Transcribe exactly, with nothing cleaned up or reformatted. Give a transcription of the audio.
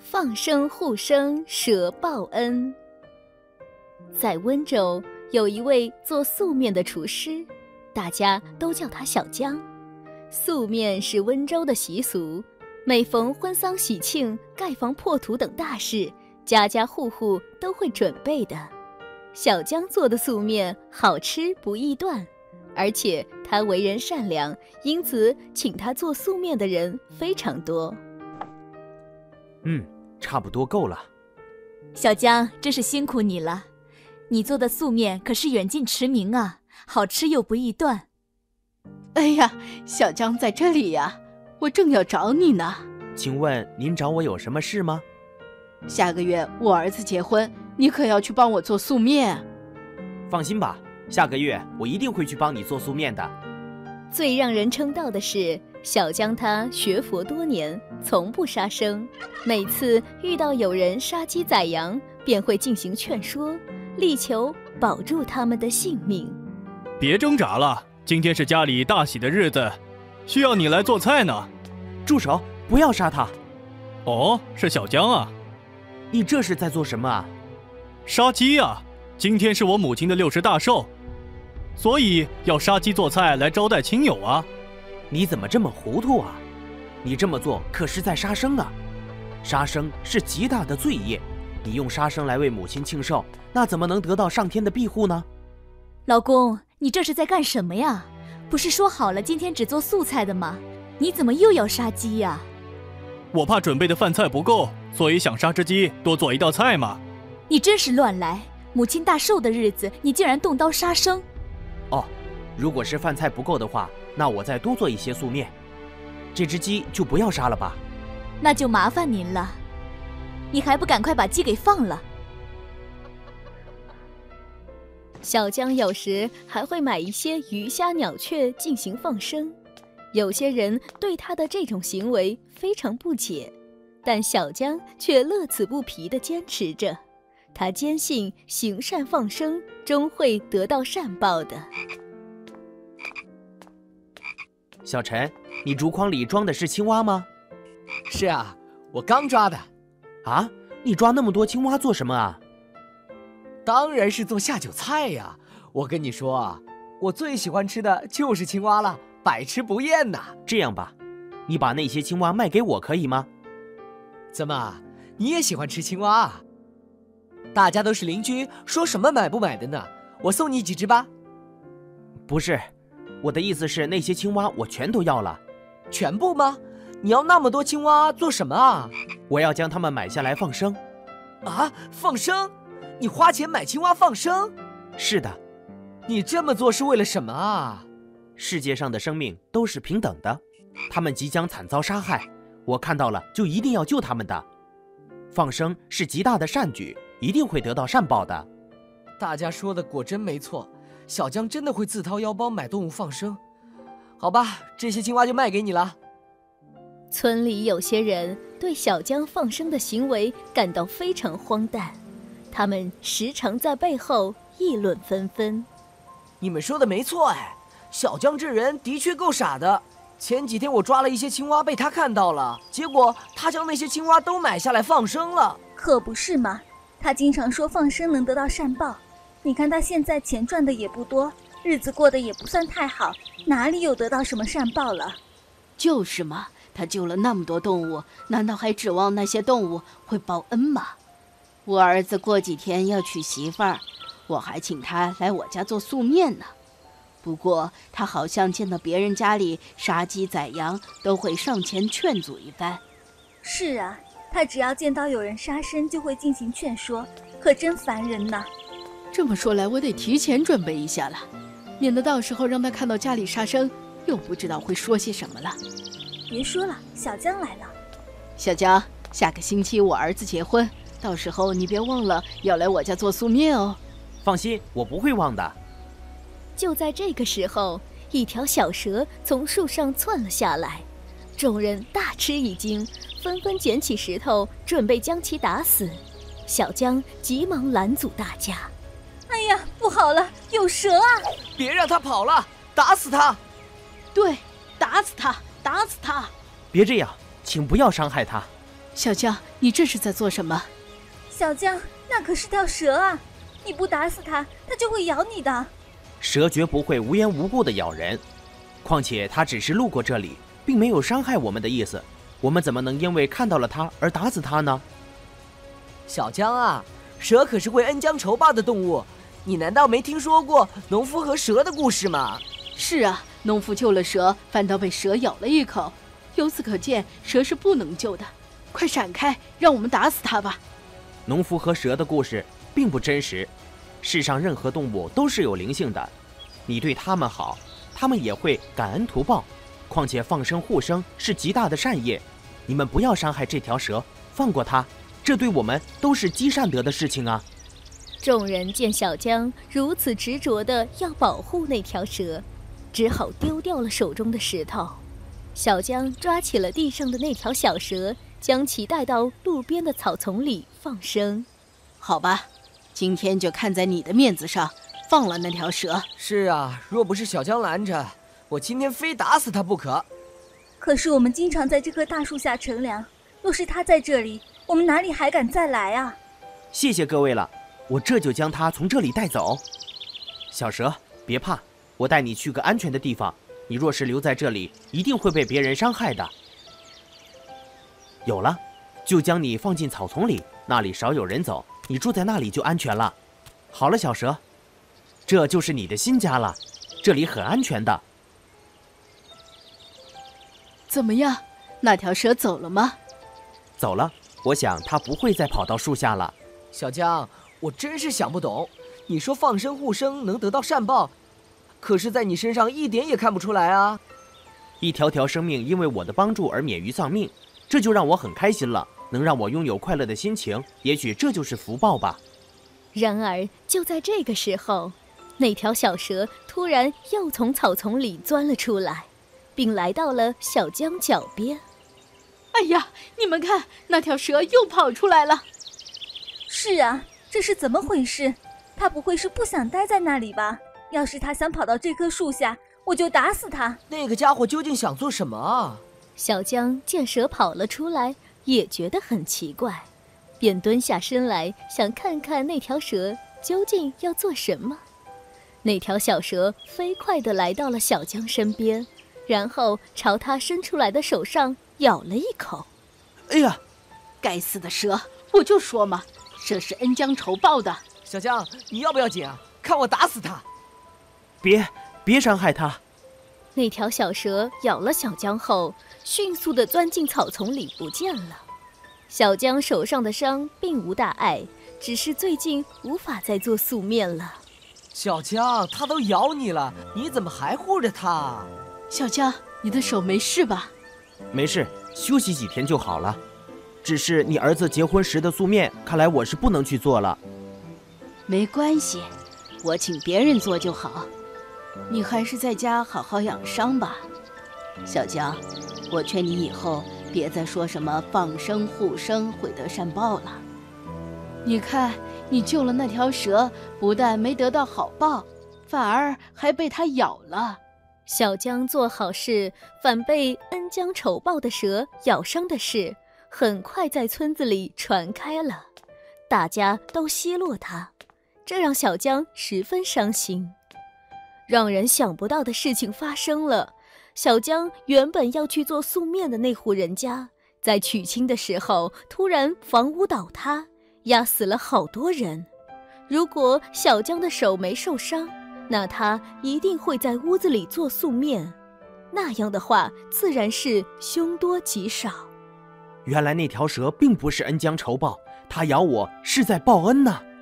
放生护生舍报恩。在温州有一位做素面的厨师，大家都叫他小江。素面是温州的习俗，每逢婚丧喜庆、盖房破土等大事，家家户户都会准备的。小江做的素面好吃不易断，而且他为人善良，因此请他做素面的人非常多。 嗯，差不多够了。 小江，真是辛苦你了。你做的素面可是远近驰名啊，好吃又不易断。 哎呀，小江在这里呀，我正要找你呢。 请问您找我有什么事吗？ 下个月我儿子结婚，你可要去帮我做素面。 放心吧，下个月我一定会去帮你做素面的。 最让人称道的是，小江他学佛多年，从不杀生，每次遇到有人杀鸡宰羊，便会进行劝说，力求保住他们的性命。 别挣扎了，今天是家里大喜的日子，需要你来做菜呢。 住手，不要杀他。 哦，是小江啊。 你这是在做什么啊？ 杀鸡啊，今天是我母亲的六十大寿，所以要杀鸡做菜来招待亲友啊。 你怎么这么糊涂啊？你这么做可是在杀生啊！杀生是极大的罪业，你用杀生来为母亲庆寿，那怎么能得到上天的庇护呢？ 老公，你这是在干什么呀？不是说好了今天只做素菜的吗？你怎么又要杀鸡呀？ 我怕准备的饭菜不够，所以想杀只鸡多做一道菜嘛。 你真是乱来！母亲大寿的日子，你竟然动刀杀生！ 哦，如果是饭菜不够的话，那我再多做一些素面。这只鸡就不要杀了吧。 那就麻烦您了。你还不赶快把鸡给放了？ 小江有时还会买一些鱼虾鸟雀进行放生，有些人对他的这种行为非常不解，但小江却乐此不疲地坚持着。他坚信行善放生终会得到善报的。 小陈，你竹筐里装的是青蛙吗？ 是啊，我刚抓的。 啊，你抓那么多青蛙做什么啊？ 当然是做下酒菜呀！我跟你说啊，我最喜欢吃的就是青蛙了，百吃不厌呐。 这样吧，你把那些青蛙卖给我可以吗？ 怎么，你也喜欢吃青蛙啊？大家都是邻居，说什么买不买的呢？我送你几只吧。 不是，我的意思是那些青蛙我全都要了。 全部吗？你要那么多青蛙做什么啊？ 我要将它们买下来放生。 啊，放生？你花钱买青蛙放生？ 是的。 你这么做是为了什么啊？ 世界上的生命都是平等的，他们即将惨遭杀害，我看到了就一定要救他们的。放生是极大的善举，一定会得到善报的。 大家说的果真没错，小江真的会自掏腰包买动物放生。好吧，这些青蛙就卖给你了。 村里有些人对小江放生的行为感到非常荒诞，他们时常在背后议论纷纷。 你们说的没错哎，小江这人的确够傻的。前几天我抓了一些青蛙被他看到了，结果他将那些青蛙都买下来放生了。 可不是嘛，他经常说放生能得到善报，你看他现在钱赚的也不多，日子过得也不算太好，哪里有得到什么善报了？ 就是嘛，他救了那么多动物，难道还指望那些动物会报恩吗？我儿子过几天要娶媳妇儿，我还请他来我家做素面呢。不过他好像见到别人家里杀鸡宰羊，都会上前劝阻一番。 是啊，他只要见到有人杀生就会进行劝说，可真烦人呐。 这么说来，我得提前准备一下了，免得到时候让他看到家里杀生，又不知道会说些什么了。 别说了，小江来了。 小江，下个星期我儿子结婚，到时候你别忘了要来我家做素面哦。 放心，我不会忘的。 就在这个时候，一条小蛇从树上窜了下来，众人大吃一惊，纷纷捡起石头准备将其打死。小江急忙拦阻大家。 哎呀，不好了，有蛇啊！ 别让他跑了，打死他！ 对，打死他，打死他！ 别这样，请不要伤害他。 小江，你这是在做什么？ 小江，那可是条蛇啊！你不打死它，它就会咬你的。 蛇绝不会无缘无故的咬人，况且它只是路过这里，并没有伤害我们的意思，我们怎么能因为看到了它而打死它呢？ 小江啊，蛇可是会恩将仇报的动物，你难道没听说过农夫和蛇的故事吗？ 是啊，农夫救了蛇，反倒被蛇咬了一口。由此可见，蛇是不能救的。快闪开，让我们打死它吧。 农夫和蛇的故事并不真实，世上任何动物都是有灵性的，你对它们好，它们也会感恩图报。况且放生护生是极大的善业，你们不要伤害这条蛇，放过它，这对我们都是积善德的事情啊。 众人见小江如此执着地要保护那条蛇，只好丢掉了手中的石头。小江抓起了地上的那条小蛇，将其带到路边的草丛里放生。 好吧，今天就看在你的面子上，放了那条蛇。 是啊，若不是小江拦着，我今天非打死他不可。 可是我们经常在这棵大树下乘凉，若是他在这里，我们哪里还敢再来啊？ 谢谢各位了，我这就将它从这里带走。小蛇，别怕，我带你去个安全的地方，你若是留在这里，一定会被别人伤害的。有了，就将你放进草丛里，那里少有人走，你住在那里就安全了。好了，小蛇，这就是你的新家了，这里很安全的。 怎么样，那条蛇走了吗？ 走了，我想它不会再跑到树下了。 小江，我真是想不懂，你说放生护生能得到善报，可是在你身上一点也看不出来啊。 一条条生命因为我的帮助而免于丧命，这就让我很开心了，能让我拥有快乐的心情，也许这就是福报吧。 然而就在这个时候，那条小蛇突然又从草丛里钻了出来，并来到了小江脚边。 哎呀，你们看，那条蛇又跑出来了。 是啊，这是怎么回事？他不会是不想待在那里吧？要是他想跑到这棵树下，我就打死他。 那个家伙究竟想做什么啊？ 小江见蛇跑了出来，也觉得很奇怪，便蹲下身来，想看看那条蛇究竟要做什么。那条小蛇飞快地来到了小江身边，然后朝他伸出来的手上咬了一口。 哎呀， 该死的蛇，我就说嘛，这是恩将仇报的。 小江，你要不要紧啊？看我打死他！ 别别伤害他。 那条小蛇咬了小江后，迅速地钻进草丛里不见了。小江手上的伤并无大碍，只是最近无法再做素面了。 小江，他都咬你了，你怎么还护着他？ 小江，你的手没事吧？ 没事，休息几天就好了。只是你儿子结婚时的素面，看来我是不能去做了。 没关系，我请别人做就好。你还是在家好好养伤吧。小江，我劝你以后别再说什么放生护生会得善报了。你看，你救了那条蛇，不但没得到好报，反而还被它咬了。 小江做好事，反被恩将仇报的蛇咬伤的事，很快在村子里传开了，大家都奚落他，这让小江十分伤心。让人想不到的事情发生了，小江原本要去做素面的那户人家，在娶亲的时候突然房屋倒塌，压死了好多人。如果小江的手没受伤，那他一定会在屋子里做素面，那样的话自然是凶多吉少。 原来那条蛇并不是恩将仇报，它咬我是在报恩呢。